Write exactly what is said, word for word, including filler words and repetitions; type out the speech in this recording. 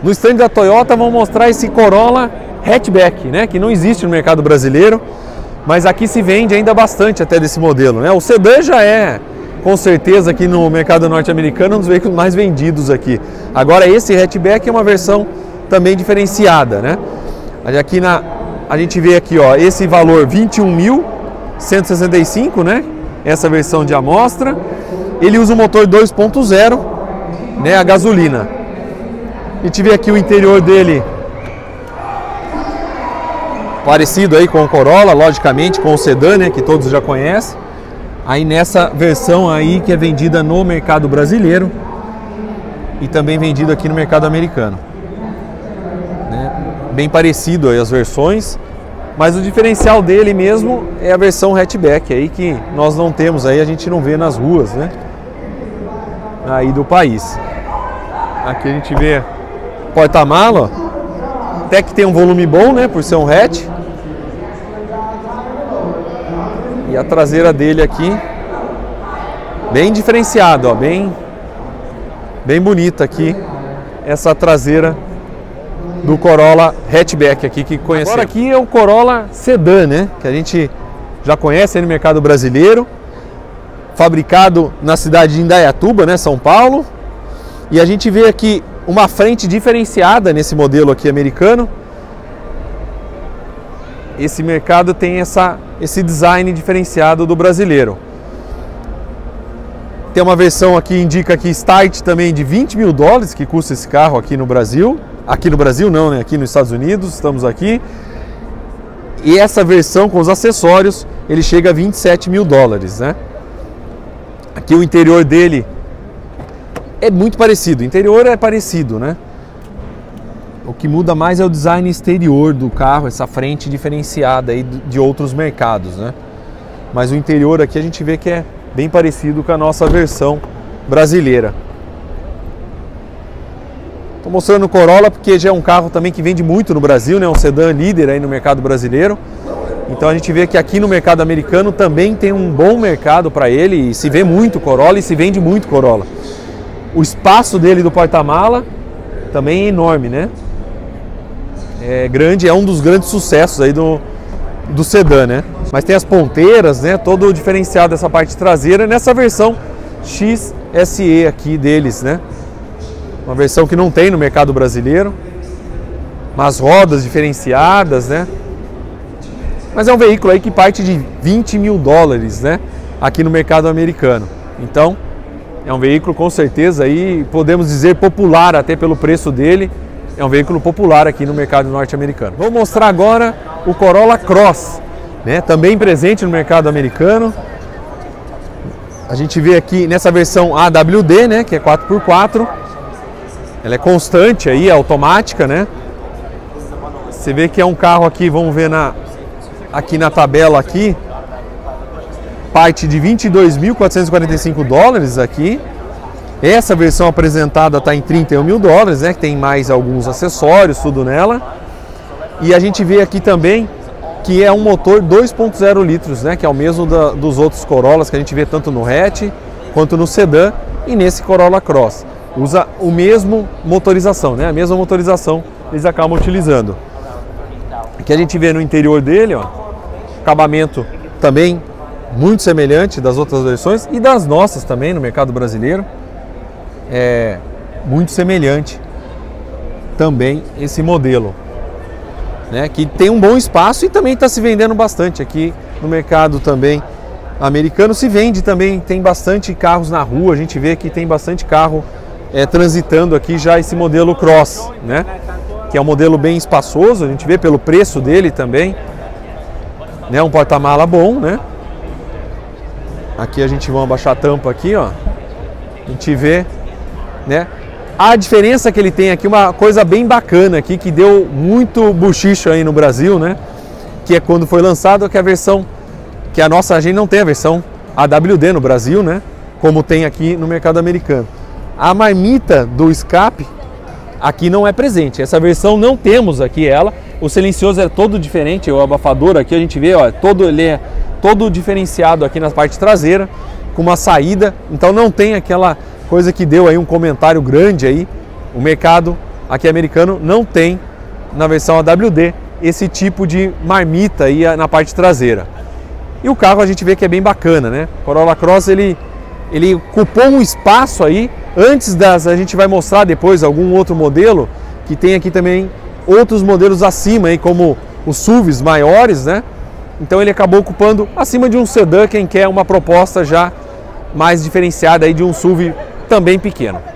No stand da Toyota vão mostrar esse Corolla hatchback, né, que não existe no mercado brasileiro, mas aqui se vende ainda bastante até desse modelo, né? O sedã já é, com certeza, aqui no mercado norte-americano, um dos veículos mais vendidos aqui. Agora esse hatchback é uma versão também diferenciada, né? Aqui na, a gente vê aqui, ó, esse valor vinte e um mil cento e sessenta e cinco, né? Essa versão de amostra. Ele usa um motor dois ponto zero, né, a gasolina. A gente vê aqui o interior dele parecido aí com o Corolla, logicamente, com o sedã, né, que todos já conhecem. Aí nessa versão aí que é vendida no mercado brasileiro e também vendido aqui no mercado americano, né? Bem parecido aí as versões, mas o diferencial dele mesmo é a versão hatchback aí que nós não temos aí, a gente não vê nas ruas, né, aí do país. Aqui a gente vê porta-mala, até que tem um volume bom, né, por ser um hatch. E a traseira dele aqui, bem diferenciada, ó, bem, bem bonita aqui, essa traseira do Corolla hatchback aqui que conhecemos. Agora aqui é o Corolla sedã, né, que a gente já conhece aí no mercado brasileiro, fabricado na cidade de Indaiatuba, né, São Paulo. E a gente vê aqui uma frente diferenciada nesse modelo aqui americano. Esse mercado tem essa, esse design diferenciado do brasileiro. Tem uma versão aqui, indica aqui Start também de vinte mil dólares, que custa esse carro aqui no Brasil. Aqui no Brasil não, né? Aqui nos Estados Unidos, estamos aqui. E essa versão com os acessórios, ele chega a vinte e sete mil dólares, né? Aqui o interior dele é muito parecido, o interior é parecido, né? O que muda mais é o design exterior do carro, essa frente diferenciada aí de outros mercados, né? Mas o interior aqui a gente vê que é bem parecido com a nossa versão brasileira. Estou mostrando o Corolla porque já é um carro também que vende muito no Brasil, né? Um sedã líder aí no mercado brasileiro. Então a gente vê que aqui no mercado americano também tem um bom mercado para ele, e se vê muito Corolla e se vende muito Corolla. O espaço dele do porta-mala também é enorme, né? É grande, é um dos grandes sucessos aí do, do sedã, né? Mas tem as ponteiras, né? Todo diferenciado essa parte traseira nessa versão X S E aqui deles, né? Uma versão que não tem no mercado brasileiro. Umas rodas diferenciadas, né? Mas é um veículo aí que parte de vinte mil dólares, né? Aqui no mercado americano. Então, é um veículo com certeza aí, podemos dizer popular até pelo preço dele. É um veículo popular aqui no mercado norte-americano. Vou mostrar agora o Corolla Cross, né? Também presente no mercado americano. A gente vê aqui nessa versão A W D, né? Que é quatro por quatro. Ela é constante aí, é automática, né? Você vê que é um carro aqui, vamos ver na, aqui na tabela aqui. Parte de vinte e dois mil quatrocentos e quarenta e cinco dólares aqui. Essa versão apresentada está em trinta e um mil dólares, né? Que tem mais alguns acessórios, tudo nela. E a gente vê aqui também que é um motor dois ponto zero litros, né? Que é o mesmo da, dos outros Corollas que a gente vê tanto no hatch quanto no sedã e nesse Corolla Cross. Usa o mesmo motorização, né? A mesma motorização eles acabam utilizando. Aqui a gente vê no interior dele, ó, acabamento também muito semelhante das outras versões e das nossas também no mercado brasileiro. É muito semelhante também esse modelo, né, que tem um bom espaço e também está se vendendo bastante aqui no mercado também americano. Se vende também, tem bastante carros na rua, a gente vê que tem bastante carro é, transitando aqui já esse modelo Cross, né, que é um modelo bem espaçoso, a gente vê pelo preço dele também, né, um porta-mala bom, né. Aqui a gente vai abaixar a tampa aqui, ó, a gente vê, né, a diferença que ele tem aqui, uma coisa bem bacana aqui, que deu muito buchicho aí no Brasil, né? Que é quando foi lançado, que a versão, que a nossa, a gente não tem a versão A W D no Brasil, né? Como tem aqui no mercado americano. A marmita do escape aqui não é presente, essa versão não temos aqui ela. O silencioso é todo diferente, o abafador aqui a gente vê, ó, todo, ele é todo diferenciado aqui na parte traseira, com uma saída, então não tem aquela coisa que deu aí um comentário grande aí. O mercado aqui americano não tem na versão A W D esse tipo de marmita aí na parte traseira. E o carro a gente vê que é bem bacana, né? Corolla Cross ele, ele ocupou um espaço aí, antes das, a gente vai mostrar depois algum outro modelo, que tem aqui também outros modelos acima, aí, como os S U Vs maiores, né? Então ele acabou ocupando acima de um sedã, quem quer uma proposta já mais diferenciada aí de um S U V também pequeno.